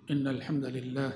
إن الحمد لله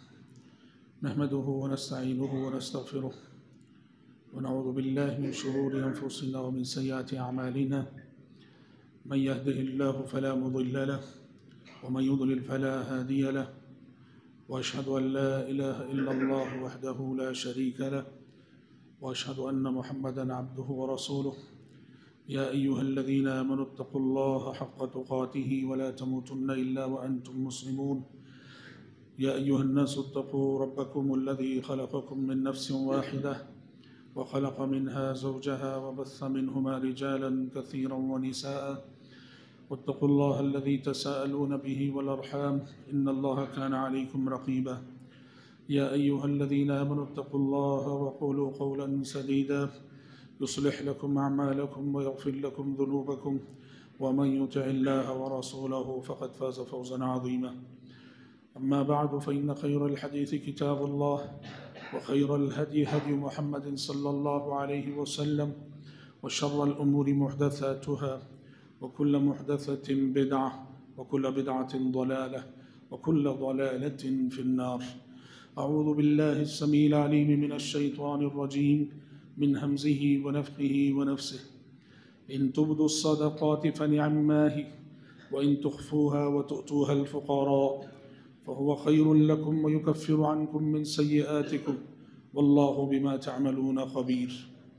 نحمده ونستعينه ونستغفره ونعوذ بالله من شرور أنفسنا ومن سيئات أعمالنا من يهده الله فلا مضل له ومن يضلل فلا هادي له وأشهد أن لا إله إلا الله وحده لا شريك له وأشهد أن محمدًا عبده ورسوله يا أيها الذين آمنوا اتقوا الله حق تقاته ولا تموتن إلا وأنتم مسلمون يا أيها الناس اتقوا ربكم الذي خلقكم من نفس واحدة وخلق منها زوجها وبث منهما رجالا كثيرا ونساء واتقوا الله الذي تساءلون به والأرحام إن الله كان عليكم رقيبا يا أيها الذين آمنوا اتقوا الله وقولوا قولا سديدا يصلح لكم أعمالكم ويغفر لكم ذنوبكم ومن يطع الله ورسوله فقد فاز فوزا عظيما أما بعد فإن خير الحديث كتاب الله وخير الهدي هدي محمد صلى الله عليه وسلم وشر الأمور محدثاتها وكل محدثة بدعة وكل بدعة ضلالة وكل ضلالة في النار أعوذ بالله السميع العليم من الشيطان الرجيم من همزه ونفخه ونفسه إن تبدوا الصدقات فنعما هي وإن تخفوها وتؤتوها الفقراء فهو خير لكم ويكفر عنكم من سيئاتكم واللہ بما تعملون خبیر۔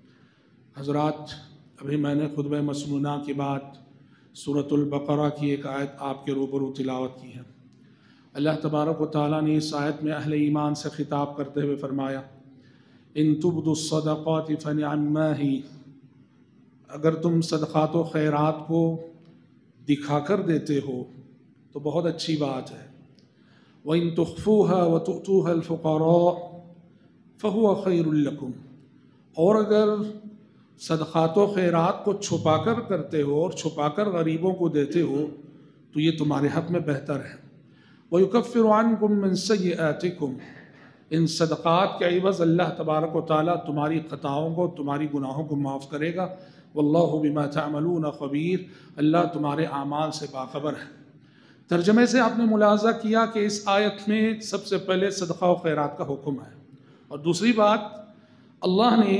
حضرات، ابھی میں نے خطبہ مسنونہ کے بعد سورۃ البقرہ کی ایک آیت آپ کے روبرو تلاوت کی ہے۔ اللہ تبارک و تعالیٰ نے اس آیت میں اہل ایمان سے خطاب کرتے ہوئے فرمایا ان تبدوا الصدقات فنعما ہی، اگر تم صدقات و خیرات کو دکھا کر دیتے ہو تو بہت اچھی بات ہے۔ وَإِن تُخْفُوهَا وَتُؤْتُوهَا الْفُقَرَاءَ فَهُوَ خَيْرٌ لَكُمْ، اور اگر صدقات و خیرات کو چھپا کر کرتے ہو اور چھپا کر غریبوں کو دیتے ہو تو یہ تمہارے حق میں بہتر ہے۔ وَيُكَفِّرُ عَنْكُم مِّن سَيِّئَاتِكُم، ان صدقات کے عوض اللہ تبارک و تعالیٰ تمہاری خطاؤں کو، تمہاری گناہوں کو معاف کرے گا۔ واللہ بما تعملون خبیر، اللہ تمہارے اعمال سے باخبر ہے۔ ترجمے سے آپ نے ملاحظہ کیا کہ اس آیت میں سب سے پہلے صدقہ و خیرات کا حکم ہے، اور دوسری بات اللہ نے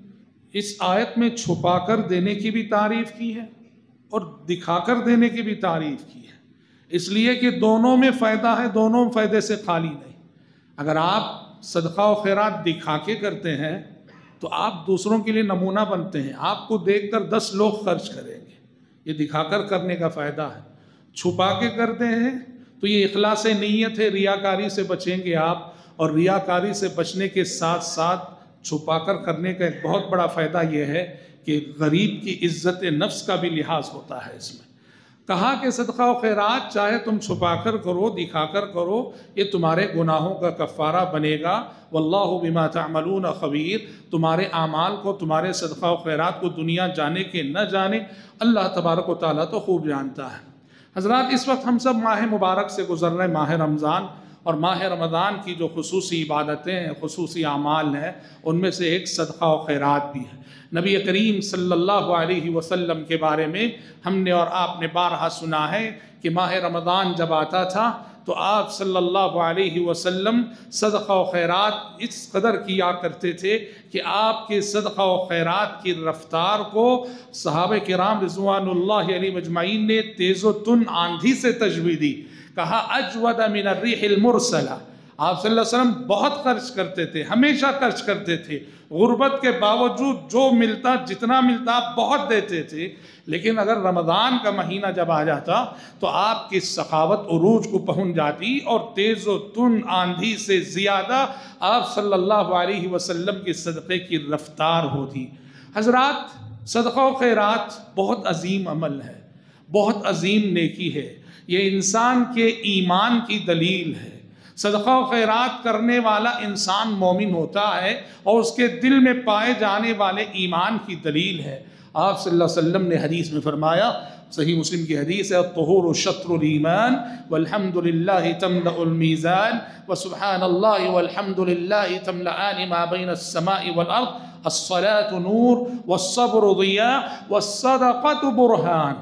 اس آیت میں چھپا کر دینے کی بھی تعریف کی ہے اور دکھا کر دینے کی بھی تعریف کی ہے، اس لیے کہ دونوں میں فائدہ ہے، دونوں فائدے سے خالی نہیں۔ اگر آپ صدقہ و خیرات دکھا کے کرتے ہیں تو آپ دوسروں کے لیے نمونہ بنتے ہیں، آپ کو دیکھ کر 10 لوگ خرچ کریں گے، یہ دکھا کر کرنے کا فائدہ ہے۔ چھپا کے کرتے ہیں تو یہ اخلاص نیت ہے، ریاکاری سے بچیں گے آپ، اور ریاکاری سے بچنے کے ساتھ ساتھ چھپا کر کرنے کا ایک بہت بڑا فائدہ یہ ہے کہ غریب کی عزت نفس کا بھی لحاظ ہوتا ہے۔ اس میں کہا کہ صدقہ و خیرات چاہے تم چھپا کر کرو، دکھا کر کرو، یہ تمہارے گناہوں کا کفارہ بنے گا۔ واللہ بما تعملون خبیر، تمہارے اعمال کو، تمہارے صدقہ و خیرات کو دنیا جانے کے نہ جانے اللہ تبارک و تعالیٰ تو خوب جانتا ہے۔ حضرات، اس وقت ہم سب ماہ مبارک سے گزر رہے ماہ رمضان، اور ماہ رمضان کی جو خصوصی عبادتیں ہیں، خصوصی اعمال ہیں، ان میں سے ایک صدقہ و خیرات بھی ہے۔ نبی کریم صلی اللہ علیہ وسلم کے بارے میں ہم نے اور آپ نے بارہا سنا ہے کہ ماہ رمضان جب آتا تھا تو آپ صلی اللہ علیہ وسلم صدقہ و خیرات اس قدر کیا کرتے تھے کہ آپ کے صدقہ و خیرات کی رفتار کو صحابہ کرام رضوان اللہ علیہ مجمعین نے تیز و تن آندھی سے تشبیہ دی، کہا اجود من الریح المرسلہ۔ آپ صلی اللہ علیہ وسلم بہت خرچ کرتے تھے، ہمیشہ خرچ کرتے تھے، غربت کے باوجود جو ملتا، جتنا ملتا بہت دیتے تھے، لیکن اگر رمضان کا مہینہ جب آ جاتا تو آپ کی سخاوت عروج کو پہنچ جاتی اور تیز و تن آندھی سے زیادہ آپ صلی اللہ علیہ وسلم کے صدقے کی رفتار ہوتی۔ حضرات، صدقہ و خیرات بہت عظیم عمل ہے، بہت عظیم نیکی ہے، یہ انسان کے ایمان کی دلیل ہے۔ صدقہ و خیرات کرنے والا انسان مومن ہوتا ہے اور اس کے دل میں پائے جانے والے ایمان کی دلیل ہے۔ آپ صلی اللہ علیہ وسلم نے حدیث میں فرمایا، صحیح مسلم کی حدیث ہے، الطہور شطر الایمان والحمد للہ تملأ المیزان وسبحان اللہ والحمد للہ تملأان ما بین السماء والارض الصلاة نور والصبر ضیاء والصدقة برہان۔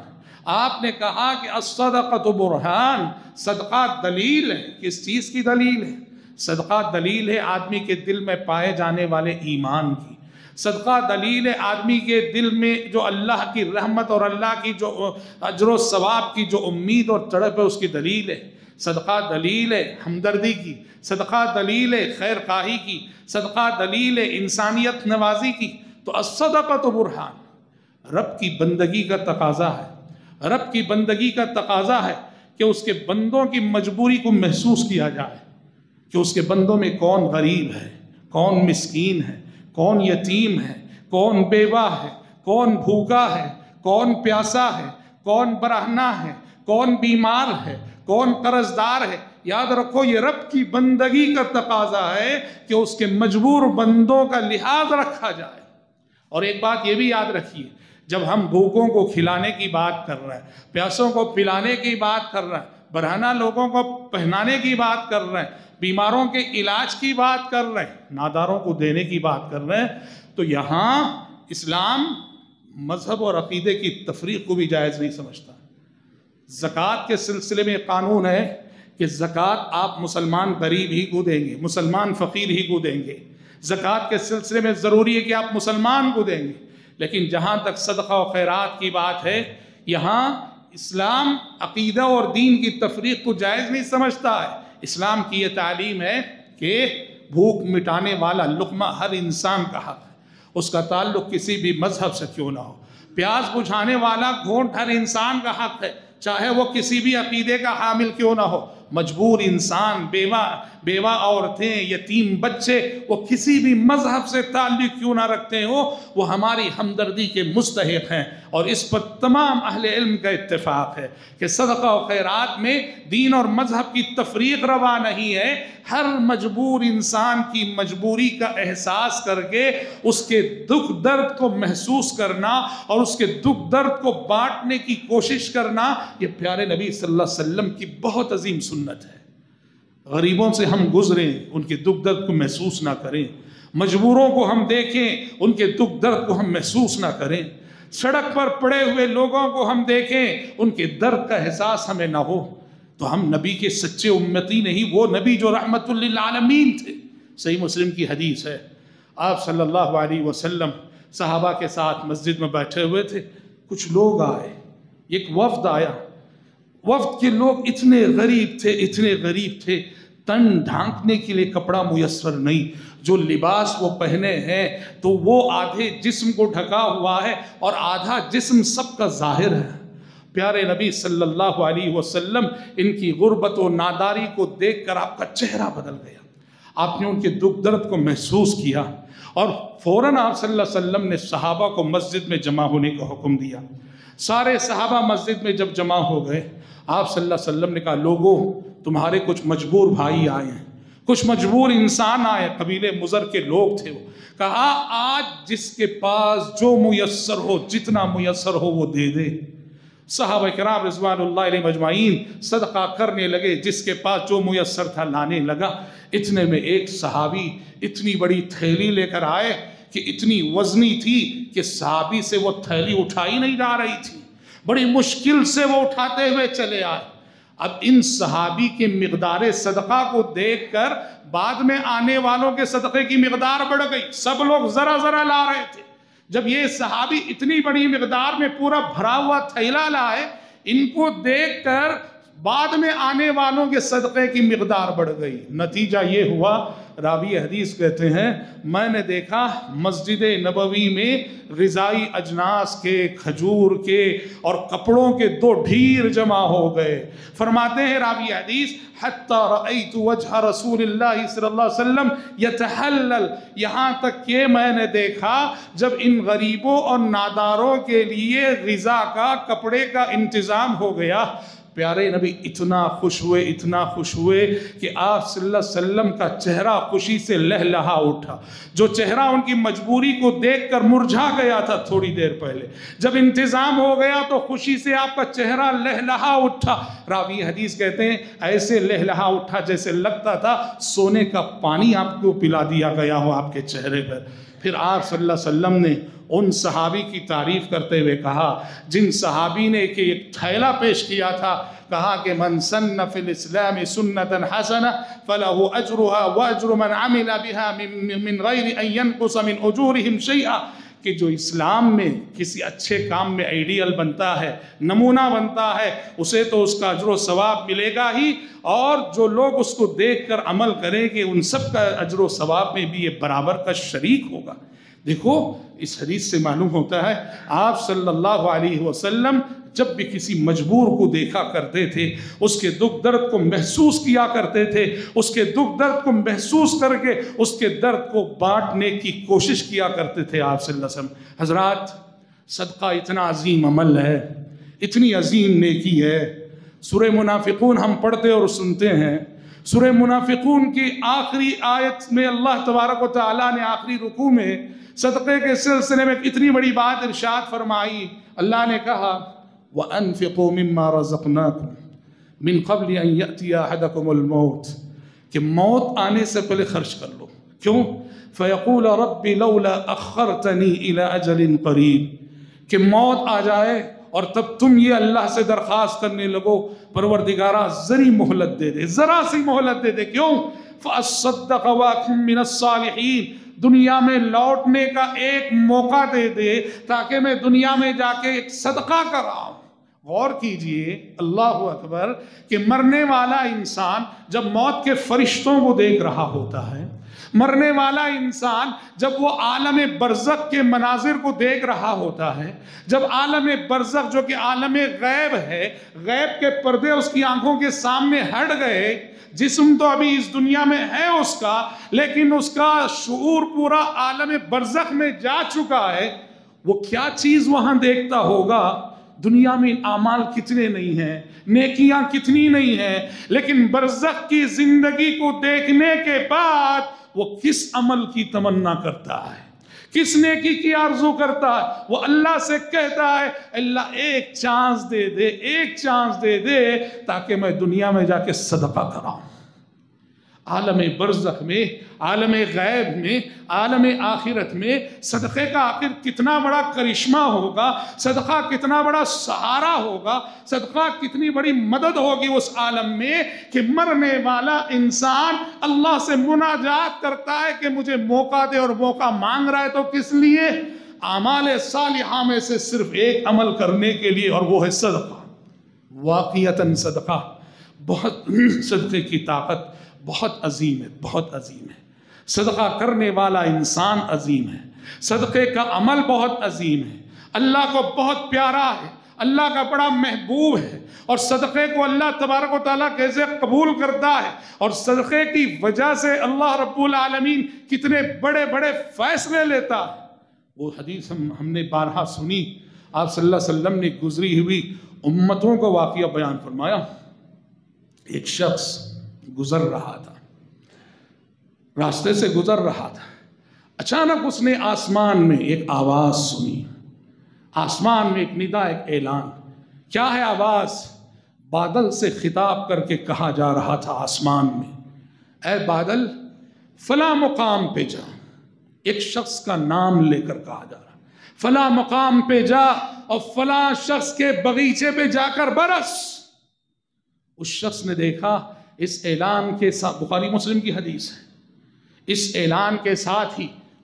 آپ نے کہا کہ الصدقۃ برہان، صدقہ دلیل ہے۔ کس چیز کی دلیل ہے؟ صدقہ دلیل ہے آدمی کے دل میں پائے جانے والے ایمان کی۔ صدقہ دلیل ہے آدمی کے دل میں جو اللہ کی رحمت اور اللہ کی جو اجر و ثواب کی جو امید اور تڑپ ہے اس کی دلیل ہے۔ صدقہ دلیل ہے ہمدردی کی، صدقہ دلیل ہے خیر خواہی کی، صدقہ دلیل ہے انسانیت نوازی کی۔ تو الصدقۃ برہان رب کی بندگی کا تقاضا ہے، رب کی بندگی کا تقاضا ہے کہ اس کے بندوں کی مجبوری کو محسوس کیا جائے کہ اس کے بندوں میں کون غریب ہے، کون مسکین ہے، کون یتیم ہے، کون بیوہ ہے، کون بھوکا ہے، کون پیاسا ہے، کون برہنہ ہے، کون بیمار ہے، کون قرض دار ہے۔ یاد رکھو یہ رب کی بندگی کا تقاضا ہے کہ اس کے مجبور بندوں کا لحاظ رکھا جائے۔ اور ایک بات یہ بھی یاد رکھیے، جب ہم بھوکوں کو کھلانے کی بات کر رہے ہیں، پیاسوں کو پلانے کی بات کر رہے ہیں، برہنہ لوگوں کو پہنانے کی بات کر رہے ہیں، بیماروں کے علاج کی بات کر رہے ہیں، ناداروں کو دینے کی بات کر رہے ہیں، تو یہاں اسلام مذہب اور عقیدے کی تفریق کو بھی جائز نہیں سمجھتا۔ زکوٰۃ کے سلسلے میں قانون ہے کہ زکوٰۃ آپ مسلمان غریب ہی کو دیں گے، مسلمان فقیر ہی کو دیں گے۔ زکوٰۃ کے سلسلے میں ضروری ہے کہ آپ مسلمان کو دیں گے، لیکن جہاں تک صدقہ و خیرات کی بات ہے، یہاں اسلام عقیدہ اور دین کی تفریق کو جائز نہیں سمجھتا ہے۔ اسلام کی یہ تعلیم ہے کہ بھوک مٹانے والا لقمہ ہر انسان کا حق ہے، اس کا تعلق کسی بھی مذہب سے کیوں نہ ہو۔ پیاس بجھانے والا گھونٹ ہر انسان کا حق ہے، چاہے وہ کسی بھی عقیدے کا حامل کیوں نہ ہو۔ مجبور انسان، بیوہ عورتیں، یتیم بچے، وہ کسی بھی مذہب سے تعلق کیوں نہ رکھتے ہو، وہ ہماری ہمدردی کے مستحق ہیں۔ اور اس پر تمام اہل علم کا اتفاق ہے کہ صدقہ و خیرات میں دین اور مذہب کی تفریق روا نہیں ہے۔ ہر مجبور انسان کی مجبوری کا احساس کر کے اس کے دکھ درد کو محسوس کرنا اور اس کے دکھ درد کو بانٹنے کی کوشش کرنا، یہ پیارے نبی صلی اللہ علیہ وسلم کی بہت عظیم سنت ہے۔ غریبوں سے ہم گزریں، ان کے دکھ درد کو محسوس نہ کریں، مجبوروں کو ہم دیکھیں، ان کے دکھ درد کو ہم محسوس نہ کریں، سڑک پر پڑے ہوئے لوگوں کو ہم دیکھیں، ان کے درد کا احساس ہمیں نہ ہو، تو ہم نبی کے سچے امتی نہیں، وہ نبی جو رحمت للعالمین تھے۔ صحیح مسلم کی حدیث ہے، آپ صلی اللہ علیہ وسلم صحابہ کے ساتھ مسجد میں بیٹھے ہوئے تھے، کچھ لوگ آئے، ایک وفد آیا، وفد کے لوگ اتنے غریب تھے، تن ڈھانکنے کے لیے کپڑا میسر نہیں، جو لباس وہ پہنے ہیں تو وہ آدھے جسم کو ڈھکا ہوا ہے اور آدھا جسم سب کا ظاہر ہے۔ پیارے نبی صلی اللہ علیہ وسلم ان کی غربت و ناداری کو دیکھ کر آپ کا چہرہ بدل گیا، آپ نے ان کے دکھ درد کو محسوس کیا اور فوراً آپ صلی اللہ علیہ وسلم نے صحابہ کو مسجد میں جمع ہونے کا حکم دیا۔ سارے صحابہ مسجد میں جب جمع ہو گئے، آپ صلی اللہ علیہ وسلم نے کہا، لوگوں تمہارے کچھ مجبور بھائی آئے ہیں، کچھ مجبور انسان آئے، قبیلے مضر کے لوگ تھے، وہ کہا آج جس کے پاس جو میسر ہو، جتنا میسر ہو وہ دے دے۔ صحابہ کرام رضوان اللہ علیہ مجمعین صدقہ کرنے لگے، جس کے پاس جو میسر تھا لانے لگا۔ اتنے میں ایک صحابی اتنی بڑی تھیلی لے کر آئے کہ اتنی وزنی تھی کہ صحابی سے وہ تھیلی اٹھائی نہیں جا رہی تھی، بڑی مشکل سے وہ اٹھاتے ہوئے چلے آئے۔ اب ان صحابی کے مقدار صدقہ کو دیکھ کر بعد میں آنے والوں کے صدقے کی مقدار بڑھ گئی، سب لوگ ذرا ذرا لا رہے تھے۔ جب یہ صحابی اتنی بڑی مقدار میں پورا بھرا ہوا تھیلا لائے، ان کو دیکھ کر بعد میں آنے والوں کے صدقے کی مقدار بڑھ گئی۔ نتیجہ یہ ہوا، راوی حدیث کہتے ہیں، میں نے دیکھا مسجد نبوی میں غذائی اجناس کے، کھجور کے اور کپڑوں کے دو ڈھیر جمع ہو گئے۔ فرماتے ہیں راوی حدیث، حتی رأیت وجہ رسول اللہ صلی اللہ علیہ وسلم یتحلل، یہاں تک کہ میں نے دیکھا جب ان غریبوں اور ناداروں کے لیے غذا کا، کپڑے کا انتظام ہو گیا پیارے نبی اتنا خوش ہوئے کہ آپ صلی اللہ علیہ وسلم کا چہرہ خوشی سے لہلہا اٹھا. جو چہرہ ان کی مجبوری کو دیکھ کر مرجھا گیا تھا تھوڑی دیر پہلے، جب انتظام ہو گیا تو خوشی سے آپ کا چہرہ لہلہا اٹھا. راوی حدیث کہتے ہیں ایسے لہلہا اٹھا جیسے لگتا تھا سونے کا پانی آپ کو پلا دیا گیا ہو آپ کے چہرے پر. پھر آپ صلی اللہ علیہ وسلم نے ان صحابی کی تعریف کرتے ہوئے کہا جن صحابی نے کہ ایک تھیلا پیش کیا تھا، کہا کہ من سن فی الاسلام سنتا حسنہ فلہ اجرہا واجر من عمل بہا من غیر ان ینقص من اجورہم شیئا، کہ جو اسلام میں کسی اچھے کام میں آئیڈیل بنتا ہے، نمونہ بنتا ہے، اسے تو اس کا اجر و ثواب ملے گا ہی، اور جو لوگ اس کو دیکھ کر عمل کریں کہ ان سب کا اجر و ثواب میں بھی یہ برابر کا شریک ہوگا. دیکھو اس حدیث سے معلوم ہوتا ہے آپ صلی اللہ علیہ وسلم جب بھی کسی مجبور کو دیکھا کرتے تھے، اس کے دکھ درد کو محسوس کیا کرتے تھے، اس کے دکھ درد کو محسوس کر کے اس کے درد کو بانٹنے کی کوشش کیا کرتے تھے آپ صلی اللہ علیہ وسلم. حضرات، صدقہ اتنا عظیم عمل ہے، اتنی عظیم نیکی ہے. سورہ منافقون ہم پڑھتے اور سنتے ہیں. سورہ منافقون کی آخری آیت میں اللہ تبارک و تعالیٰ نے آخری رکوع میں صدقے کے سلسلے میں اتنی بڑی بات ارشاد فرمائی. اللہ نے کہا وَأَنفِقُوا مِمَّا رَزَقْنَاكُمْ مِن قَبْلِ أَن يَأْتِيَ أَحَدَكُمُ الْمَوْتِ، کہ موت آنے سے پہلے خرچ کر لو. کیوں؟ فَيَقُولَ رَبِّ لَوْلَا أَخَّرْتَنِي إِلَىٰ أَجَلٍ قَرِيبٍ، کہ موت آ جائے اور تب تم یہ اللہ سے درخواست کرنے لگو پروردگارہ ذری مہلت دے دے، ذرا سی مہلت دے دے. کیوں؟ فَأَصَّدَّقَ وَأَكُن مِّنَ الصَّالِحِينَ، دنیا میں لوٹنے کا ایک موقع دے دے تاکہ میں دنیا میں جا کے ایک صدقہ کراؤں. غور کیجئے، اللہ اکبر، کہ مرنے والا انسان جب موت کے فرشتوں کو دیکھ رہا ہوتا ہے، مرنے والا انسان جب وہ عالم برزخ کے مناظر کو دیکھ رہا ہوتا ہے، جب عالم برزخ جو کہ عالم غیب ہے، غیب کے پردے اس کی آنکھوں کے سامنے ہٹ گئے، جسم تو ابھی اس دنیا میں ہے اس کا، لیکن اس کا شعور پورا عالم برزخ میں جا چکا ہے، وہ کیا چیز وہاں دیکھتا ہوگا؟ دنیا میں اعمال کتنے نہیں ہیں، نیکیاں کتنی نہیں ہیں، لیکن برزخ کی زندگی کو دیکھنے کے بعد وہ کس عمل کی تمنا کرتا ہے، کس نیکی کی آرزو کرتا ہے؟ وہ اللہ سے کہتا ہے اللہ ایک چانس دے دے، ایک چانس دے دے تاکہ میں دنیا میں جا کے صدقہ کراؤں. عالم برزخ میں، عالم غیب میں، عالم آخرت میں صدقے کا آخر کتنا بڑا کرشمہ ہوگا، صدقہ کتنا بڑا سہارا ہوگا، صدقہ کتنی بڑی مدد ہوگی اس عالم میں کہ مرنے والا انسان اللہ سے مناجات کرتا ہے کہ مجھے موقع دے، اور موقع مانگ رہا ہے تو کس لیے؟ اعمال صالحہ میں سے صرف ایک عمل کرنے کے لیے، اور وہ ہے صدقہ. واقعتاً صدقہ بہت، صدقے کی طاقت بہت عظیم ہے، بہت عظیم ہے. صدقہ کرنے والا انسان عظیم ہے، صدقے کا عمل بہت عظیم ہے، اللہ کو بہت پیارا ہے، اللہ کا بڑا محبوب ہے. اور صدقے کو اللہ تبارک و تعالیٰ کیسے قبول کرتا ہے، اور صدقے کی وجہ سے اللہ رب العالمین کتنے بڑے بڑے فیصلے لیتا ہے. وہ حدیث ہم نے بارہا سنی. آپ صلی اللہ علیہ وسلم نے گزری ہوئی امتوں کا واقعہ بیان فرمایا. ایک شخص گزر رہا تھا، راستے سے گزر رہا تھا، اچانک اس نے آسمان میں ایک آواز سنی. آسمان میں ایک ندا، ایک اعلان. کیا ہے آواز؟ بادل سے خطاب کر کے کہا جا رہا تھا آسمان میں، اے بادل فلاں مقام پہ جا. ایک شخص کا نام لے کر کہا جا رہا، فلاں مقام پہ جا اور فلاں شخص کے باغیچے پہ جا کر برس. اس شخص نے دیکھا اس اعلان کے ساتھ، بخاری مسلم کی حدیث ہے، اس اعلان کے ساتھ ہی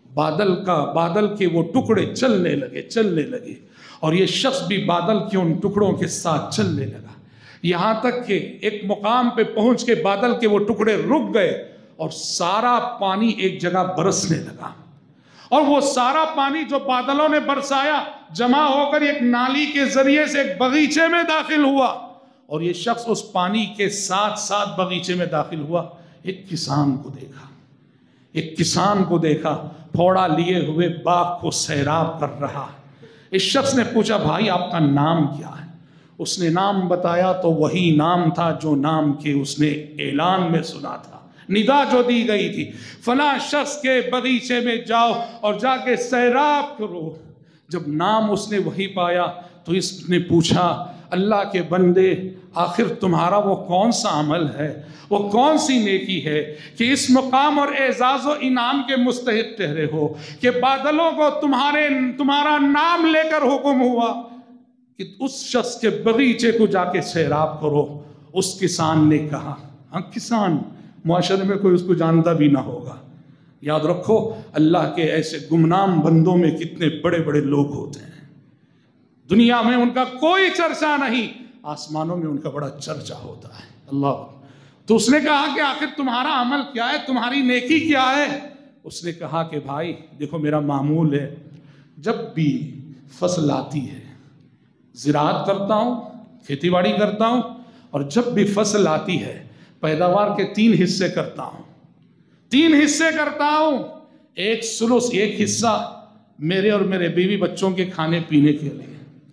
بادل کے وہ ٹکڑے چلنے لگے اور یہ شخص بھی بادل کے ان ٹکڑوں کے ساتھ چلنے لگا، یہاں تک کہ ایک مقام پہ پہنچ کے بادل کے وہ ٹکڑے رک گئے اور سارا پانی ایک جگہ برسنے لگا. اور وہ سارا پانی جو بادلوں نے برسایا جمع ہو کر ایک نالی کے ذریعے سے ایک باغیچے میں داخل ہوا، اور یہ شخص اس پانی کے ساتھ ساتھ باغیچے میں داخل ہوا. ایک کسان کو دیکھا پھوڑا لیے ہوئے باغ کو سیراب کر رہا. اس شخص نے پوچھا بھائی آپ کا نام کیا ہے؟ اس نے نام بتایا تو وہی نام تھا جو نام کے اس نے اعلان میں سنا تھا، ندا جو دی گئی تھی، فلاں شخص کے باغیچے میں جاؤ اور جا کے سیراب کرو۔ جب نام اس نے وہی پایا تو اس نے پوچھا، اللہ کے بندے، آخر تمہارا وہ کون سا عمل ہے، وہ کون سی نیکی ہے کہ اس مقام اور اعزاز و انعام کے مستحق ٹھہرے ہو کہ بادلوں کو تمہارا نام لے کر حکم ہوا کہ اس شخص کے باغیچے کو جا کے سیراب کرو۔ اس کسان نے کہا، ہاں کسان معاشرے میں کوئی اس کو جانتا بھی نہ ہوگا۔ یاد رکھو اللہ کے ایسے گمنام بندوں میں کتنے بڑے بڑے لوگ ہوتے ہیں، دنیا میں ان کا کوئی چرچا نہیں، آسمانوں میں ان کا بڑا چرچا ہوتا ہے۔ اللہ، تو اس نے کہا کہ آخر تمہارا عمل کیا ہے، تمہاری نیکی کیا ہے؟ اس نے کہا کہ بھائی دیکھو میرا معمول ہے، جب بھی فصل آتی ہے زراعت کرتا ہوں، کھیتی باڑی کرتا ہوں، اور جب بھی فصل آتی ہے پیداوار کے 3 حصے کرتا ہوں، 3 حصے کرتا ہوں، ایک ثلث، ایک حصہ میرے اور میرے بیوی بچوں کے کھانے پینے کے لیے،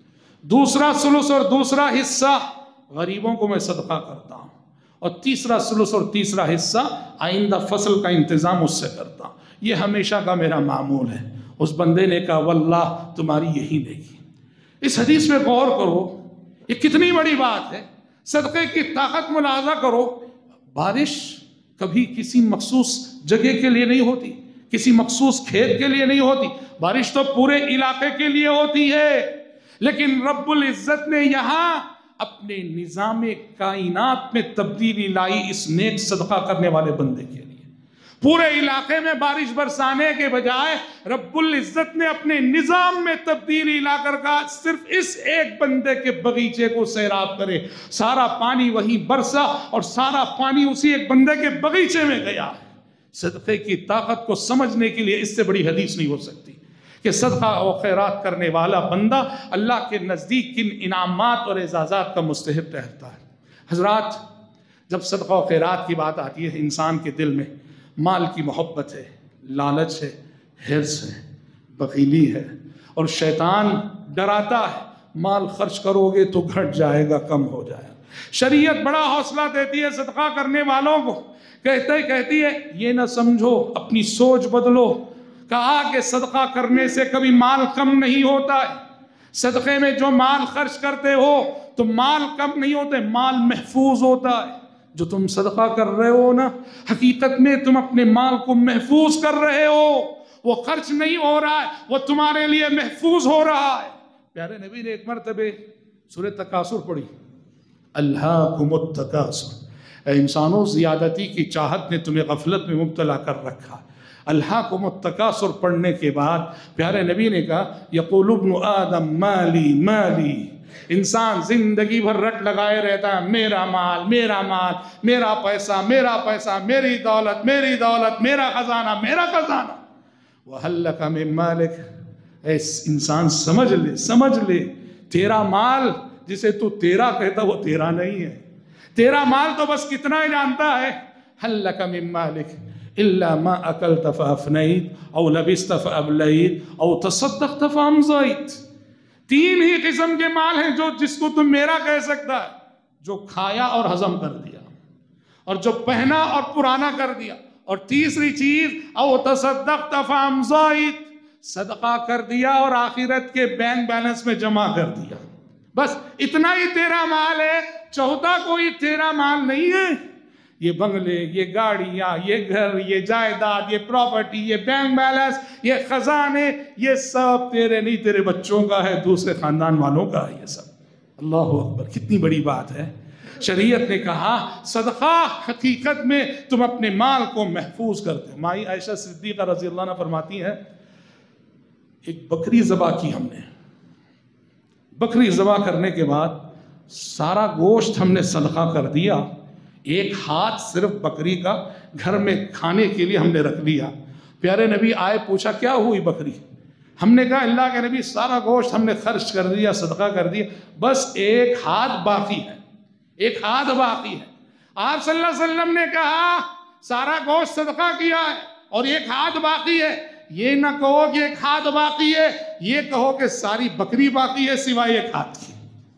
دوسرا ثلث اور دوسرا حصہ غریبوں کو میں صدقہ کرتا ہوں، اور تیسرا ثلث اور تیسرا حصہ آئندہ فصل کا انتظام اس سے کرتا ہوں۔ یہ ہمیشہ کا میرا معمول ہے۔ اس بندے نے کہا واللہ تمہاری یہی نیکی۔ اس حدیث میں غور کرو، یہ کتنی بڑی بات ہے، صدقے کی طاقت ملاحظہ کرو۔ بارش کبھی کسی مخصوص جگہ کے لیے نہیں ہوتی، کسی مخصوص کھیت کے لیے نہیں ہوتی، بارش تو پورے علاقے کے لیے ہوتی ہے، لیکن رب العزت نے یہاں اپنے نظام کائنات میں تبدیلی لائی اس نیک صدقہ کرنے والے بندے کے لیے۔ پورے علاقے میں بارش برسانے کے بجائے رب العزت نے اپنے نظام میں تبدیلی لا کر کہا صرف اس ایک بندے کے باغیچے کو سیراب کرے، سارا پانی وہیں برسا اور سارا پانی اسی ایک بندے کے باغیچے میں گیا۔ صدقے کی طاقت کو سمجھنے کے لیے اس سے بڑی حدیث نہیں ہو سکتی کہ صدقہ و خیرات کرنے والا بندہ اللہ کے نزدیک کن انعامات اور اعزازات کا مستحق ٹھہرتا ہے۔ حضرات، جب صدقہ و خیرات کی بات آتی ہے، انسان کے دل میں مال کی محبت ہے، لالچ ہے، حرص ہے، بخیلی ہے، اور شیطان ڈراتا ہے مال خرچ کرو گے تو گھٹ جائے گا، کم ہو جائے گا۔ شریعت بڑا حوصلہ دیتی ہے صدقہ کرنے والوں کو، کہتی ہے یہ نہ سمجھو، اپنی سوچ بدلو۔ کہا کہ صدقہ کرنے سے کبھی مال کم نہیں ہوتا ہے، صدقے میں جو مال خرچ کرتے ہو تو مال کم نہیں ہوتے، مال محفوظ ہوتا ہے۔ جو تم صدقہ کر رہے ہو نا، حقیقت میں تم اپنے مال کو محفوظ کر رہے ہو، وہ خرچ نہیں ہو رہا ہے، وہ تمہارے لیے محفوظ ہو رہا ہے۔ پیارے نبی نے ایک مرتبہ سورہ تکاثر پڑھی، الہاکم التکاثر، اے انسانوں زیادتی کی چاہت نے تمہیں غفلت میں مبتلا کر رکھا۔ الہاکم التکاثر پڑھنے کے بعد پیارے نبی نے کہا یقول ابن آدم مالی مالی، انسان زندگی بھر رٹ لگائے رہتا ہے میرا مال میرا مال، میرا پیسہ میرا پیسہ، میری دولت میری دولت، میرا خزانہ میرا خزانہ۔ وَهَلْ لَكَ مِن مَالِكَ، اے انسان سمجھ لے تیرا مال جسے تو تیرا کہتا وہ تیرا نہیں ہے، تیرا مال تو بس کتنا ہی جانتا ہے۔ هَلْ لَكَ مِن مَالِكَ إِلَّا مَا أَكَلْتَ فَأَفْنَيْتَ أَوْ لَبِسْتَ فَأَبْلَيْتَ أَوْ تَصَدَّقْتَ فَأَمْضَيْتَ۔ 3 ہی قسم کے مال ہیں جس کو تم میرا کہہ سکتا ہے، جو کھایا اور ہضم کر دیا، اور جو پہنا اور پرانا کر دیا، اور تیسری چیز او تصدقت فامضیت، صدقہ کر دیا اور آخرت کے بینک بیلنس میں جمع کر دیا۔ بس اتنا ہی تیرا مال ہے، چوتھا کوئی تیرا مال نہیں ہے۔ یہ بنگلے، یہ گاڑیاں، یہ گھر، یہ جائیداد، یہ پراپرٹی، یہ بینک بیلنس، یہ خزانے، یہ سب تیرے نہیں، تیرے بچوں کا ہے، دوسرے خاندان والوں کا ہے یہ سب۔ اللہ اکبر، کتنی بڑی بات ہے۔ شریعت نے کہا صدقہ حقیقت میں تم اپنے مال کو محفوظ کرتے ہو۔ مائی عائشہ صدیقہ رضی اللہ عنہ فرماتی ہیں ایک بکری ذبح کی ہم نے، بکری ذبح کرنے کے بعد سارا گوشت ہم نے صدقہ کر دیا، ایک ہاتھ صرف بکری کا گھر میں کھانے کے لیے ہم نے رکھ لیا۔ پیارے نبی آئے، پوچھا کیا ہوئی بکری؟ ہم نے کہا اللہ کے نبی سارا گوشت ہم نے خرچ کر دیا، صدقہ کر دیا، بس ایک ہاتھ باقی ہے، ایک ہاتھ باقی ہے۔ آپ صلی اللہ علیہ وسلم نے کہا سارا گوشت صدقہ کیا ہے اور ایک ہاتھ باقی ہے، یہ نہ کہو کہ 1 ہاتھ باقی ہے، یہ کہو کہ ساری بکری باقی ہے سوائے 1 ہاتھ کی۔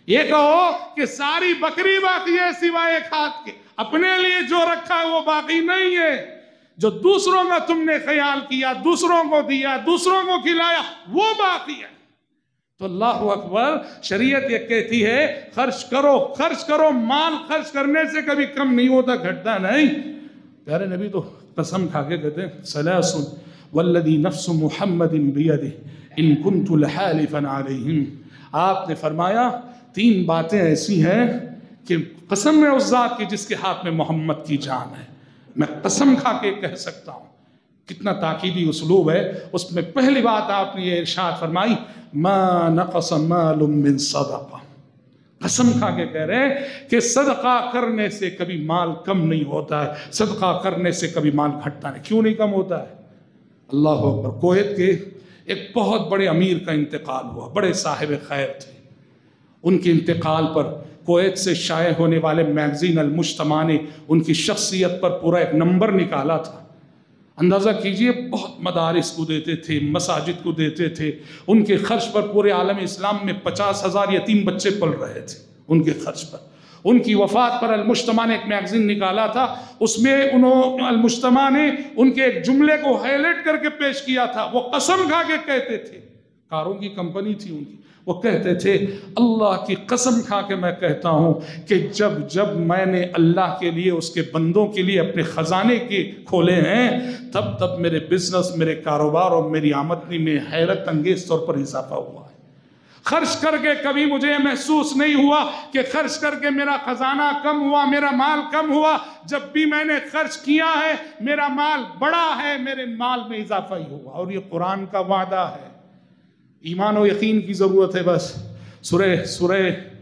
یہ کہو کہ ساری بکری باقی ہے سوائے ایک ہاتھ کے، اپنے لیے جو رکھا ہے وہ باقی نہیں ہے، جو دوسروں کا تم نے خیال کیا، دوسروں کو دیا، دوسروں کو کھلایا، وہ باقی ہے۔ تو اللہ اکبر، شریعت یہ کہتی ہے خرچ کرو، خرچ کرو، مال خرچ کرنے سے کبھی کم نہیں ہوتا، گھٹتا نہیں۔ پیارے نبی تو قسم کھا کے کہتے ہیں ثلاث والذی نفس محمد بیدہ ان کنت لحالفا علیہم، آپ نے فرمایا 3 باتیں ایسی ہیں کہ قسم ہے اس ذات کی جس کے ہاتھ میں محمد کی جان ہے، میں قسم کھا کے کہہ سکتا ہوں۔ کتنا تاکیدی اسلوب ہے اس میں۔ پہلی بات آپ نے یہ ارشاد فرمائی ما نقص مال من صدقہ، قسم کھا کے کہہ رہے ہیں کہ صدقہ کرنے سے کبھی مال کم نہیں ہوتا ہے، صدقہ کرنے سے کبھی مال گھٹتا نہیں۔ کیوں نہیں کم ہوتا ہے؟ اللہ اکبر۔ کویت کے ایک بہت بڑے امیر کا انتقال ہوا، بڑے صاحب خیر تھے، ان کے انتقال پر کویت سے شائع ہونے والے میگزین المجتمع نے ان کی شخصیت پر پورا ایک نمبر نکالا تھا۔ اندازہ کیجئے، بہت مدارس کو دیتے تھے، مساجد کو دیتے تھے، ان کے خرچ پر پورے عالم اسلام میں 50,000 یتیم بچے پل رہے تھے ان کے خرچ پر۔ ان کی وفات پر المجتمع نے ایک میگزین نکالا تھا، اس میں المجتمع نے ان کے ایک جملے کو ہائی لائٹ کر کے پیش کیا تھا۔ وہ قسم کھا کے کہتے تھے، کاروں کی کمپنی تھی ان کی، وہ کہتے تھے اللہ کی قسم کھا کے میں کہتا ہوں کہ جب جب میں نے اللہ کے لیے، اس کے بندوں کے لیے اپنے خزانے کے کھولے ہیں، تب تب میرے بزنس، میرے کاروبار اور میری آمدنی میں حیرت انگیز طور پر اضافہ ہوا ہے۔ خرچ کر کے کبھی مجھے محسوس نہیں ہوا کہ خرچ کر کے میرا خزانہ کم ہوا، میرا مال کم ہوا۔ جب بھی میں نے خرچ کیا ہے میرا مال بڑا ہے، میرے مال میں اضافہ ہی ہوا، اور یہ قرآن کا وعدہ ہے۔ ایمان و یقین کی ضرورت ہے بس۔ سورہ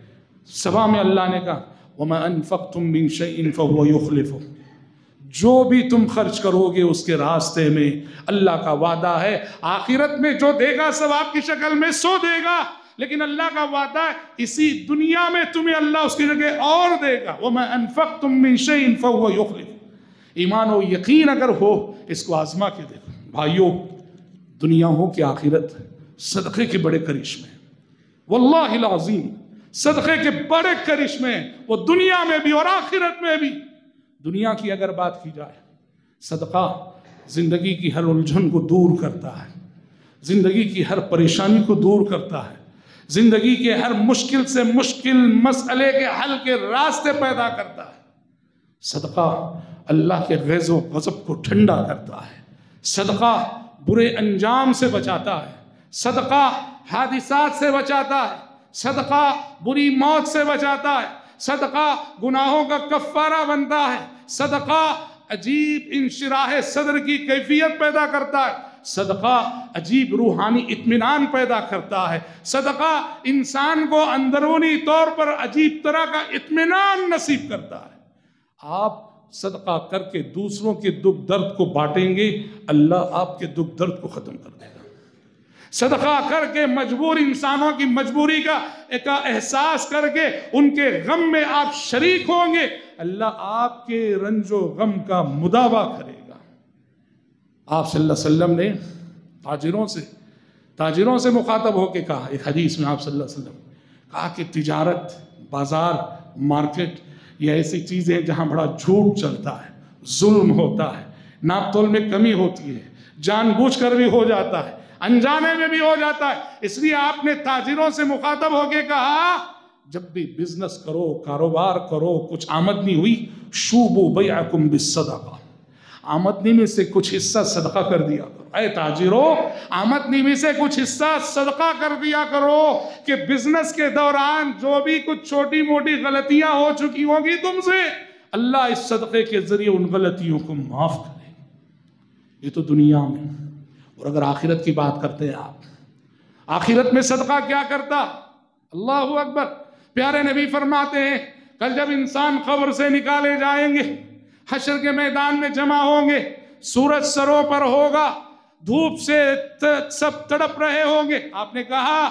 سبا میں اللہ نے کہا وَمَا أَنفَقْتُم مِّن شَيْءٍ فَهُوَ يُخْلِفُهُ، جو بھی تم خرچ کرو گے اس کے راستے میں اللہ کا وعدہ ہے، آخرت میں جو دے گا ثواب کی شکل میں سو دے گا، لیکن اللہ کا وعدہ ہے اسی دنیا میں تمہیں اللہ اس کی جگہ اور دے گا۔ وَمَا أَنفَقْتُم مِّن شَيْءٍ فَهُوَ يُخْلِفُهُ۔ ایمان و یقین اگر ہو اس کو آزما کے دیکھو بھائیو، دنیا ہو کہ آخرت، صدقے کے بڑے کرشمے، واللہ العظیم صدقے کے بڑے کرشمے، وہ دنیا میں بھی اور آخرت میں بھی۔ دنیا کی اگر بات کی جائے، صدقہ زندگی کی ہر الجھن کو دور کرتا ہے، زندگی کی ہر پریشانی کو دور کرتا ہے، زندگی کے ہر مشکل سے مشکل مسئلے کے حل کے راستے پیدا کرتا ہے۔ صدقہ اللہ کے غیظ و غضب کو ٹھنڈا کرتا ہے، صدقہ برے انجام سے بچاتا ہے، صدقہ حادثات سے بچاتا ہے، صدقہ بری موت سے بچاتا ہے، صدقہ گناہوں کا کفارہ بنتا ہے، صدقہ عجیب انشراح صدر کی کیفیت پیدا کرتا ہے، صدقہ عجیب روحانی اطمینان پیدا کرتا ہے، صدقہ انسان کو اندرونی طور پر عجیب طرح کا اطمینان نصیب کرتا ہے۔ آپ صدقہ کر کے دوسروں کے دکھ درد کو بانٹیں گے، اللہ آپ کے دکھ درد کو ختم کر دے گا۔ صدقہ کر کے مجبور انسانوں کی مجبوری کا ایک احساس کر کے ان کے غم میں آپ شریک ہوں گے، اللہ آپ کے رنج و غم کا مداوع کرے گا۔ آپ صلی اللہ علیہ وسلم نے تاجروں سے مخاطب ہو کے کہا، ایک حدیث میں آپ صلی اللہ علیہ وسلم کہا کہ تجارت، بازار، مارکیٹ یہ ایسی چیزیں ہیں جہاں بڑا جھوٹ چلتا ہے، ظلم ہوتا ہے، ناپ تول میں کمی ہوتی ہے، جان بوجھ کر بھی ہو جاتا ہے، انجانے میں بھی ہو جاتا ہے۔ اس لیے آپ نے تاجروں سے مخاطب ہو کے کہا جب بھی بزنس کرو، کاروبار کرو، کچھ آمدنی ہوئی، شوبوا بیعکم بالصدقہ، آمدنی میں سے کچھ حصہ صدقہ کر دیا کرو۔ اے تاجرو، آمدنی میں سے کچھ حصہ صدقہ کر دیا کرو کہ بزنس کے دوران جو بھی کچھ چھوٹی موٹی غلطیاں ہو چکی ہوں گی تم سے، اللہ اس صدقے کے ذریعے ان غلطیوں کو معاف کرے۔ یہ تو دنیا میں، اور اگر آخرت کی بات کرتے ہیں آپ، آخرت میں صدقہ کیا کرتا؟ اللہ اکبر۔ پیارے نبی فرماتے ہیں کل جب انسان قبر سے نکالے جائیں گے، حشر کے میدان میں جمع ہوں گے، سورج سروں پر ہوگا، دھوپ سے سب تڑپ رہے ہوں گے، آپ نے کہا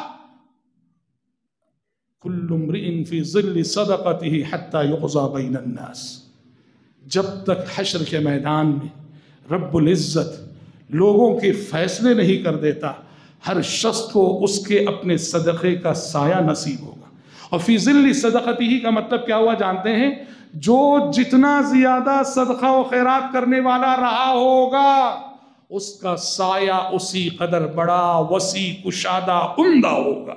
کل امرئ فی ظل صدقته حتی یقضی بین الناس، جب تک حشر کے میدان میں رب العزت لوگوں کے فیصلے نہیں کر دیتا، ہر شخص کو اس کے اپنے صدقے کا سایہ نصیب ہوگا، اور فی ظل صدقتہ کا مطلب کیا ہوا جانتے ہیں؟ جو جتنا زیادہ صدقہ و خیرات کرنے والا رہا ہوگا اس کا سایہ اسی قدر بڑا، وسیع، کشادہ، عمدہ ہوگا۔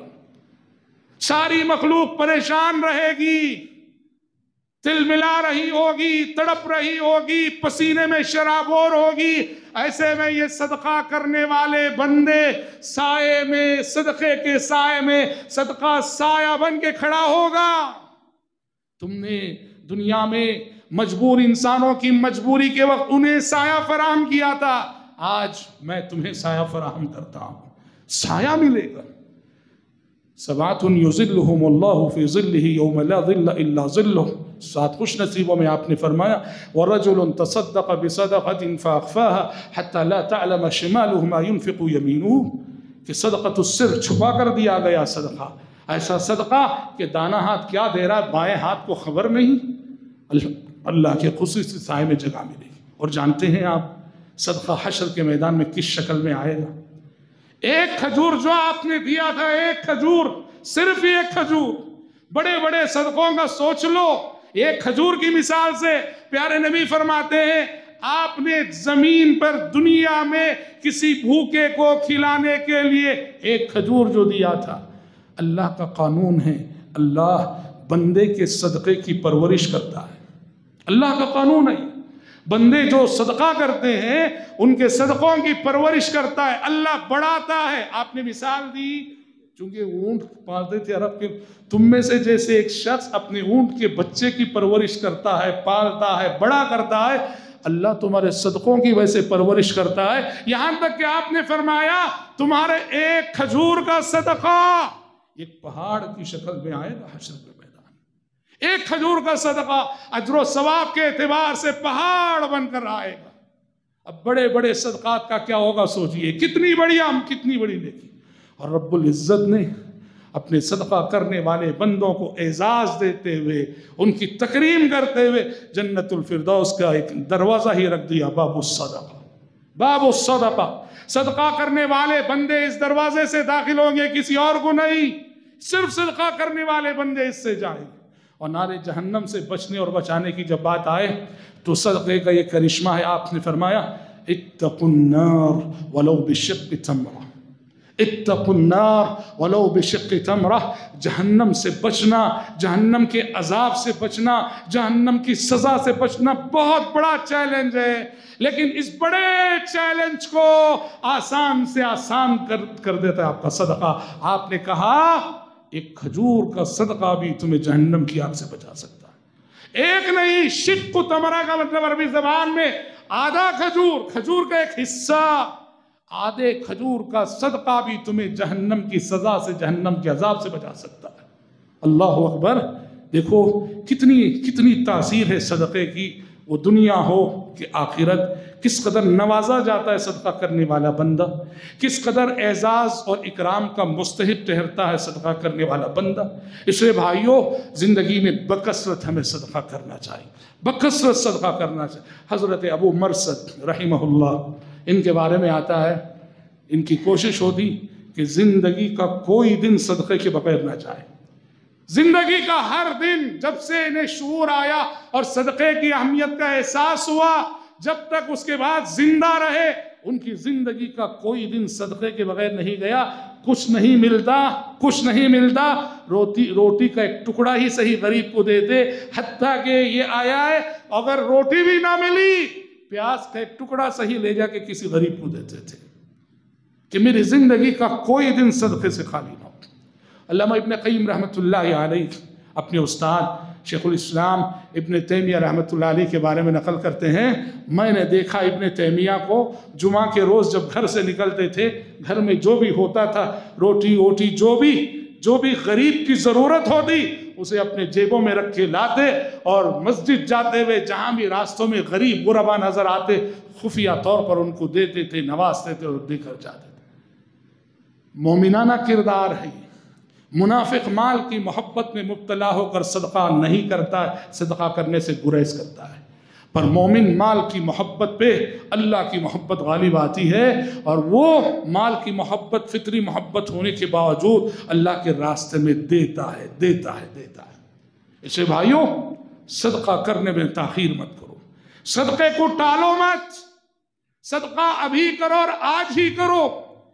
ساری مخلوق پریشان رہے گی، تل ملا رہی ہوگی، تڑپ رہی ہوگی، پسینے میں شرابور ہوگی، ایسے میں یہ صدقہ کرنے والے بندے سائے میں، صدقے کے سائے میں صدقہ سایہ بن کے کھڑا ہوگا۔ تم نے دنیا میں مجبور انسانوں کی مجبوری کے وقت انہیں سایہ فراہم کیا تھا، آج میں تمہیں سایہ فراہم کرتا ہوں، سایہ ملے گا۔ سبعۃ یظلھم اللہ فی ظلہ یوم لا ظل الا ظلہ، 7 خوش نصیبوں میں آپ نے فرمایا وَرَجُلٌ تَصَدَّقَ بِصَدَقَةٍ فَأَخْفَاهَا حَتَّى لَا تَعْلَمَ شِمَالُهُ مَا يُنْفِقُ يَمِينُهُ، کہ صدقۃ السر چھپا کر دیا گیا صدقہ، ایسا صدقہ کہ دانا ہاتھ کیا دے رہا ہے بائیں ہاتھ کو خبر نہیں، اللہ کے خصوصی سائے میں جگہ ملے گی۔ اور جانتے ہیں آپ صدقہ حشر کے میدان میں کس شکل میں آئے گا؟ ایک کھجور جو آپ نے دیا تھا، ایک کھجور، صرف ایک کھجور، بڑے بڑے صدقوں کا سوچ لو، ایک کھجور کی مثال سے پیارے نبی فرماتے ہیں آپ نے زمین پر دنیا میں کسی بھوکے کو کھلانے کے لیے ایک کھجور جو دیا تھا۔ اللہ کا قانون ہے، اللہ بندے کے صدقے کی پرورش کرتا ہے، اللہ کا قانون ہے، بندے جو صدقہ کرتے ہیں ان کے صدقوں کی پرورش کرتا ہے، اللہ بڑھاتا ہے۔ آپ نے مثال دی، چونکہ اونٹ پالتے تھے عرب کے، تم میں سے جیسے ایک شخص اپنے اونٹ کے بچے کی پرورش کرتا ہے، پالتا ہے، بڑا کرتا ہے، اللہ تمہارے صدقوں کی ویسے پرورش کرتا ہے، یہاں تک کہ آپ نے فرمایا تمہارے ایک کھجور کا صدقہ ایک پہاڑ کی شکل میں آئے گا حشر کے میدان، ایک کھجور کا صدقہ اجر و ثواب کے اعتبار سے پہاڑ بن کر آئے گا۔ اب بڑے بڑے صدقات کا کیا ہوگا سوچئے، کتنی بڑی نیکی۔ اور رب العزت نے اپنے صدقہ کرنے والے بندوں کو اعزاز دیتے ہوئے، ان کی تکریم کرتے ہوئے جنت الفردوس کا ایک دروازہ ہی رکھ دیا، باب الصدقہ، باب الصدقہ۔ صدقہ کرنے والے بندے اس دروازے سے داخل ہوں گے، کسی اور کو نہیں، صرف صدقہ کرنے والے بندے اس سے جائیں گے۔ اور نارے جہنم سے بچنے اور بچانے کی جب بات آئے تو صدقے کا یہ کرشمہ ہے، آپ نے فرمایا اتقوا النار ولو بشق تمرہ، اتقوا النار ولو بشق تمرہ، جہنم سے بچنا، جہنم کے عذاب سے بچنا، جہنم کی سزا سے بچنا بہت بڑا چیلنج ہے، لیکن اس بڑے چیلنج کو آسان سے آسان کر دیتا ہے آپ کا صدقہ۔ آپ نے کہا ایک کھجور کا صدقہ بھی تمہیں جہنم کی آگ سے بچا سکتا ہے۔ ایک نہیں، شق تمرہ کا مطلب عربی زبان میں آدھا کھجور، کھجور کا ایک حصہ، آدھے کھجور کا صدقہ بھی تمہیں جہنم کی سزا سے، جہنم کے عذاب سے بچا سکتا ہے۔ اللہ اکبر۔ دیکھو کتنی تاثیر ہے صدقے کی، وہ دنیا ہو کہ آخرت، کس قدر نوازا جاتا ہے صدقہ کرنے والا بندہ، کس قدر اعزاز اور اکرام کا مستحق ٹھہرتا ہے صدقہ کرنے والا بندہ۔ اس لیے بھائیوں، زندگی میں بکثرت ہمیں صدقہ کرنا چاہیے، بکثرت صدقہ کرنا چاہیے۔ حضرت ابو مرثد رحمہ اللہ، ان کے بارے میں آتا ہے، ان کی کوشش ہوتی کہ زندگی کا کوئی دن صدقے کے بغیر نہ جائے، زندگی کا ہر دن، جب سے انہیں شعور آیا اور صدقے کی اہمیت کا احساس ہوا، جب تک اس کے بعد زندہ رہے، ان کی زندگی کا کوئی دن صدقے کے بغیر نہیں گیا۔ کچھ نہیں ملتا، روٹی کا ایک ٹکڑا ہی صحیح غریب کو دیتے، حتیٰ کہ یہ آیا ہے اگر روٹی بھی نہ ملی، پیاز کا ایک ٹکڑا صحیح لے جا کے کسی غریب کو دیتے تھے، کہ میری زندگی کا کوئی دن صدقے سے خالی نہ ہو۔ علامہ ابن قیم رحمۃ اللہ علیہ اپنے استاد شیخ الاسلام ابن تیمیہ رحمۃ اللہ علیہ کے بارے میں نقل کرتے ہیں، میں نے دیکھا ابن تیمیہ کو جمعہ کے روز جب گھر سے نکلتے تھے، گھر میں جو بھی ہوتا تھا، روٹی ووٹی جو بھی غریب کی ضرورت ہوتی، اسے اپنے جیبوں میں رکھ کے لاتے، اور مسجد جاتے ہوئے جہاں بھی راستوں میں غریب غربا نظر آتے، خفیہ طور پر ان کو دیتے تھے، نوازتے تھے اور دے کر جاتے تھے۔ مومنانہ کردار ہے۔ منافق مال کی محبت میں مبتلا ہو کر صدقہ نہیں کرتا ہے، صدقہ کرنے سے گریز کرتا ہے۔ پر مومن مال کی محبت پہ اللہ کی محبت غالب آتی ہے، اور وہ مال کی محبت فطری محبت ہونے کے باوجود اللہ کے راستے میں دیتا ہے دیتا ہے دیتا ہے۔ اسے بھائیوں، صدقہ کرنے میں تاخیر مت کرو، صدقے کو ٹالو مت، صدقہ ابھی کرو اور آج ہی کرو۔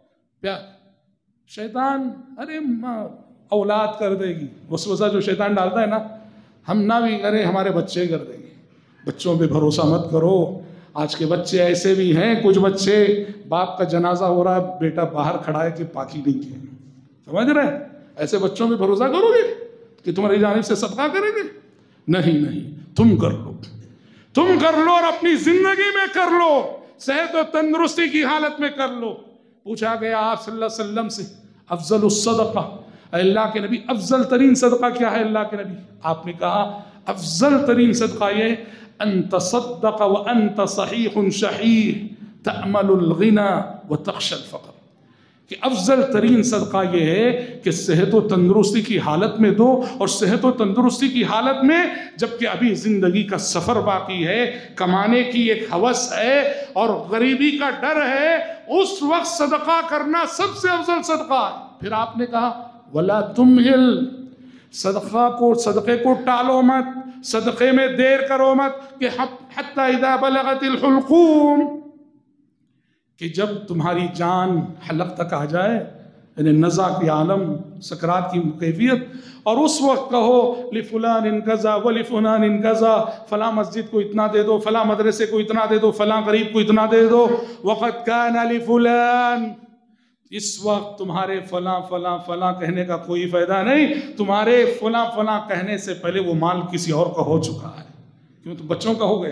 شیطان ارے اولاد کر دے گی، وسوسہ جو شیطان ڈالتا ہے نا، ہم نہ بھی کریں ہمارے بچے کر دیں گے۔ بچوں پہ بھروسہ مت کرو، آج کے بچے ایسے بھی ہیں، کچھ بچے باپ کا جنازہ ہو رہا ہے، بیٹا باہر کھڑا ہے کہ پاکی نہیں کی، سمجھ رہے ہیں؟ ایسے بچوں پہ بھروسہ کرو گے کہ تمہاری جانب سے صدقہ کریں گے؟ نہیں نہیں، تم کر لو، تم کر لو، اور اپنی زندگی میں کر لو، صحت و تندرستی کی حالت میں کر لو۔ پوچھا گیا آپ صلی اللہ علیہ وسلم سے افضل الصدقہ، اے اللہ کے نبی افضل ترین صدقہ کیا ہے اللہ کے نبی؟ آپ نے کہا افضل ترین صدقہ یہ ان تصدق وانت صحیح شحیح تأمل الغنى وتخشى الفقر، کہ افضل ترین صدقہ یہ ہے کہ صحت و تندرستی کی حالت میں دو، اور صحت و تندرستی کی حالت میں جبکہ ابھی زندگی کا سفر باقی ہے، کمانے کی ایک ہوس ہے اور غریبی کا ڈر ہے، اس وقت صدقہ کرنا سب سے افضل صدقہ ہے۔ پھر آپ نے کہا وَلَا تُمْهِلْ، صدقے کو ٹالو مت، صدقے میں دیر کرو مت، کہ حَتَّى إِذَا بَلَغَتِ الْحُلْقُومِ، کہ جب تمہاری جان حلق تک آ جائے، یعنی نزع کی عالم، سکرات کی کیفیت، اور اس وقت کہو لِفُلَانٍ كَذَا وَلِفُلَانٍ كَذَا، فلاں مسجد کو اتنا دے دو، فلاں مدرسے کو اتنا دے دو، فلاں غریب کو اتنا دے دو، وَقَدْ كَانَ لِفُلَانٍ، اس وقت تمہارے فلاں فلاں فلاں کہنے کا کوئی فائدہ نہیں، تمہارے فلاں فلاں کہنے سے پہلے وہ مال کسی اور کا ہو چکا ہے، کیوں؟ تو بچوں کا ہو گیا۔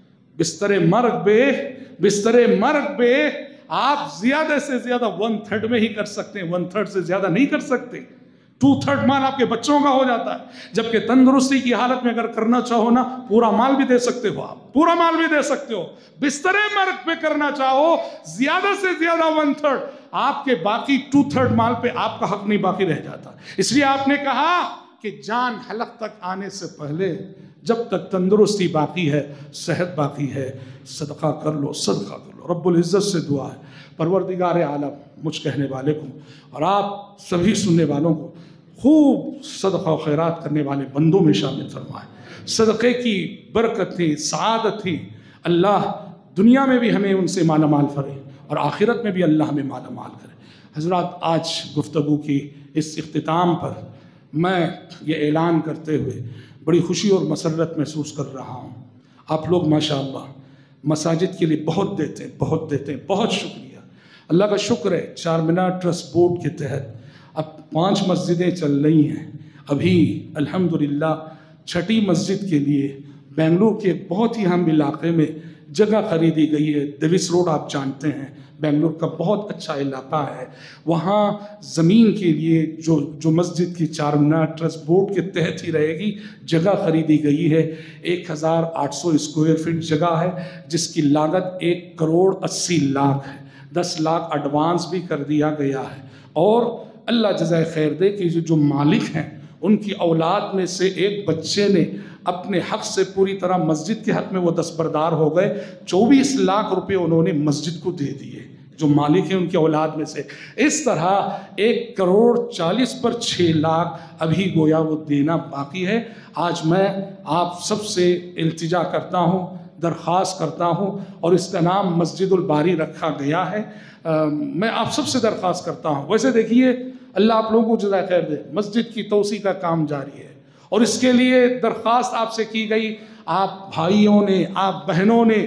بستر مرگ پہ آپ زیادہ سے زیادہ 1/3 میں ہی کر سکتے ہیں، 1/3 سے زیادہ نہیں کر سکتے، 2/3 مال آپ کے بچوں کا ہو جاتا ہے۔ جبکہ تندرستی کی حالت میں اگر کرنا چاہو نا، پورا مال بھی دے سکتے ہو، آپ پورا مال بھی دے سکتے ہو۔ بستر مرگ پہ کرنا چاہو زیادہ سے زیادہ 1/3، آپ کے باقی 2/3 مال پہ آپ کا حق نہیں باقی رہ جاتا۔ اس لیے آپ نے کہا کہ جان حلق تک آنے سے پہلے، جب تک تندرستی باقی ہے، صحت باقی ہے، صدقہ کر لو، صدقہ کر لو۔ رب العزت سے دعا ہے پروردگار عالم مجھ کہنے والے کو اور آپ سبھی سننے والوں کو خوب صدقہ و خیرات کرنے والے بندوں میں شامل فرمائے۔ صدقے کی برکتیں، سعادتیں اللہ دنیا میں بھی ہمیں ان سے مالا مال کرے، اور آخرت میں بھی اللہ ہمیں مالا مال کرے۔ حضرات، آج گفتگو کی اس اختتام پر میں یہ اعلان کرتے ہوئے بڑی خوشی اور مسرت محسوس کر رہا ہوں۔ آپ لوگ ماشاءاللہ مساجد کے لیے بہت دیتے ہیں، بہت شکریہ۔ اللہ کا شکر ہے، چار مینار ٹرسٹ بورڈ کے تحت اب 5 مسجدیں چل رہی ہیں۔ ابھی الحمدللہ 6ٹھی مسجد کے لیے بنگلور کے بہت ہی اہم علاقے میں جگہ خریدی گئی ہے۔ دیوس روڈ آپ جانتے ہیں، بنگلور کا بہت اچھا علاقہ ہے، وہاں زمین کے لیے جو مسجد کی چار مینار ٹرسٹ بورڈ کے تحت ہی رہے گی، جگہ خریدی گئی ہے۔ 1800 اسکوائر فٹ جگہ ہے، جس کی لاگت 1,80,00,000 ہے۔ 10 لاکھ ایڈوانس بھی کر دیا گیا ہے، اور اللہ جزائے خیر دے کہ جو مالک ہیں ان کی اولاد میں سے ایک بچے نے اپنے حق سے پوری طرح مسجد کے حق میں وہ دستبردار ہو گئے، 24 لاکھ روپے انہوں نے مسجد کو دے دیے، جو مالک ہیں ان کی اولاد میں سے۔ اس طرح 1,40,00,000 پر 6 لاکھ ابھی گویا وہ دینا باقی ہے۔ آج میں آپ سب سے التجا کرتا ہوں، درخواست کرتا ہوں، اور اس کا نام مسجد الباری رکھا گیا ہے۔ میں آپ سب سے درخواست کرتا ہوں، ویسے دیکھیے اللہ آپ لوگوں کو جزائے خیر دے، مسجد کی توسیع کا کام جاری ہے، اور اس کے لیے درخواست آپ سے کی گئی، آپ بھائیوں نے، آپ بہنوں نے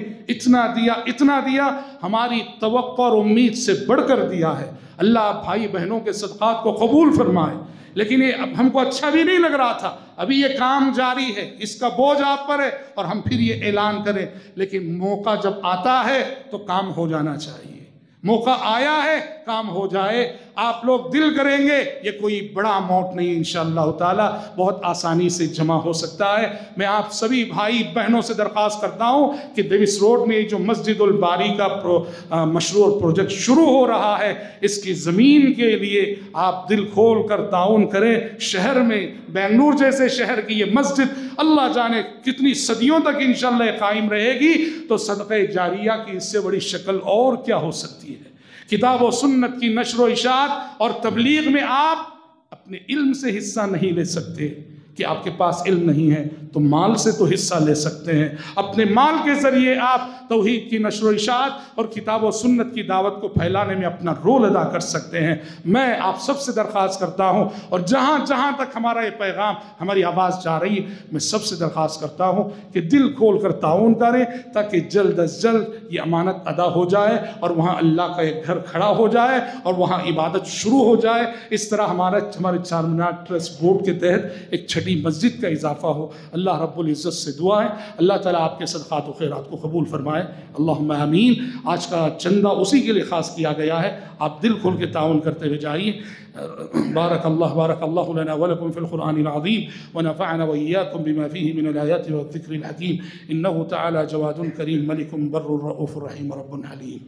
اتنا دیا، ہماری توقع اور امید سے بڑھ کر دیا ہے۔ اللہ آپ بھائی بہنوں کے صدقات کو قبول فرمائے۔ لیکن یہ اب ہم کو اچھا بھی نہیں لگ رہا تھا، ابھی یہ کام جاری ہے، اس کا بوجھ آپ پر ہے، اور ہم پھر یہ اعلان کریں، لیکن موقع جب آتا ہے تو کام ہو جانا چاہیے۔ موقع آیا ہے، کام ہو جائے۔ آپ لوگ دل کریں گے، یہ کوئی بڑا اماؤنٹ نہیں، انشاءاللہ تعالی بہت آسانی سے جمع ہو سکتا ہے۔ میں آپ سبھی بھائی بہنوں سے درخواست کرتا ہوں کہ ڈیوس روڈ میں جو مسجد الباری کا مشروع پروجیکٹ شروع ہو رہا ہے، اس کی زمین کے لیے آپ دل کھول کر تعاون کریں۔ شہر میں بنگلور جیسے شہر کی یہ مسجد اللہ جانے کتنی صدیوں تک انشاءاللہ قائم رہے گی، تو صدقہ جاریہ کی اس سے بڑی شکل اور کیا ہو سکتی ہے؟ کتاب و سنت کی نشر و اشاعت اور تبلیغ میں آپ اپنے علم سے حصہ نہیں لے سکتے کہ آپ کے پاس علم نہیں ہے، تو مال سے تو حصہ لے سکتے ہیں۔ اپنے مال کے ذریعے آپ توحید کی نشر و اشاعت اور کتاب و سنت کی دعوت کو پھیلانے میں اپنا رول ادا کر سکتے ہیں۔ میں آپ سب سے درخواست کرتا ہوں، اور جہاں جہاں تک ہمارا یہ پیغام، ہماری آواز جا رہی ہے، میں سب سے درخواست کرتا ہوں کہ دل کھول کر تعاون کریں، تاکہ جلد از جلد یہ امانت ادا ہو جائے اور وہاں اللہ کا ایک گھر کھڑا ہو جائے اور وہاں عبادت شروع ہو جائے۔ اس طرح ہمارے چار مینار ٹرسٹ بورڈ کے تحت ایک چھٹی مسجد کا اضافہ ہو۔ اللہ رب العزت سے دعا ہے، اللہ تعالیٰ آپ کے صدقات و خیرات کو قبول فرمائے، اللہم آمین۔ آج کا چندہ اسی کے لیے خاص کیا گیا ہے، آپ دل کھول کے تعاون کرتے ہوئے جائیے۔ بارک اللہ لنا ولکم فی القرآن العظیم ونفعنا وإیاکم بما فیہ من الآیات والذکر الحکیم، انہ تعالی جواد کریم ملک بر رؤوف رحیم رب حلیم۔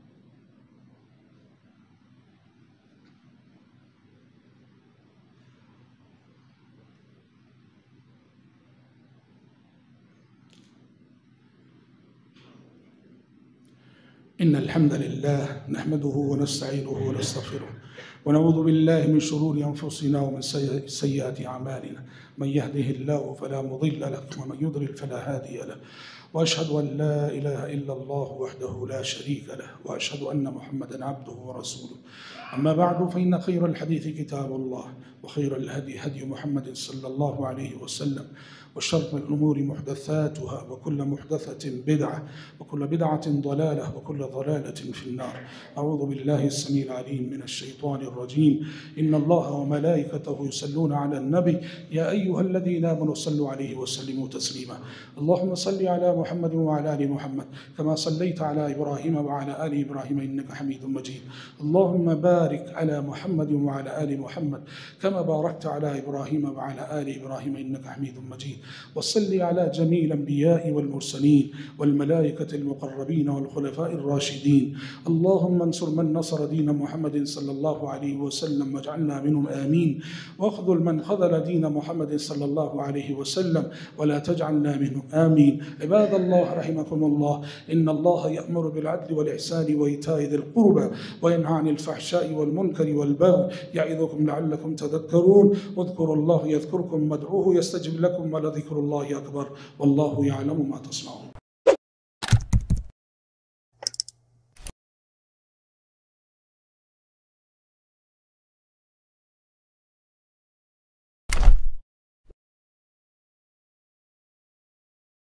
إن الحمد لله نحمده ونستعينه ونستغفره ونعوذ بالله من شرور أنفسنا ومن سيئات أعمالنا، من يهده الله فلا مضل له ومن يضلل فلا هادي له، وأشهد أن لا إله إلا الله وحده لا شريك له، وأشهد أن محمدا عبده ورسوله. أما بعد، فإن خير الحديث كتاب الله، وخير الهدي هدي محمد صلى الله عليه وسلم، وشر الأمور محدثاتها، وكل محدثة بدعة، وكل بدعة ضلالة، وكل ضلالة في النار. أعوذ بالله السميع العليم من الشيطان الرجيم. إن الله وملائكته يصلون على النبي يا أيها الذين آمنوا صلوا عليه وسلموا تسليما. اللهم صل على محمد وعلى آل محمد كما صليت على إبراهيم وعلى آل إبراهيم إنك حميد مجيد. اللهم بارك على محمد وعلى آل محمد كما باركت على إبراهيم وعلى آل إبراهيم إنك حميد مجيد. وصل على جميع الأنبياء والمرسلين والملائكة المقربين والخلفاء الراشدين. اللهم انصر من نصر دين محمد صلى الله عليه وسلم واجعلنا منهم آمين، واخذل من خذل دين محمد صلى الله عليه وسلم ولا تجعلنا منهم آمين. عباد الله رحمكم الله، إن الله يأمر بالعدل والإحسان وإيتاء ذي القربى وينهى عن الفحشاء والمنكر والبغي يعظكم لعلكم تذكرون. اذكروا الله يذكركم وادعوه يستجب لكم ولذكر الله أكبر والله يعلم ما تصنعون.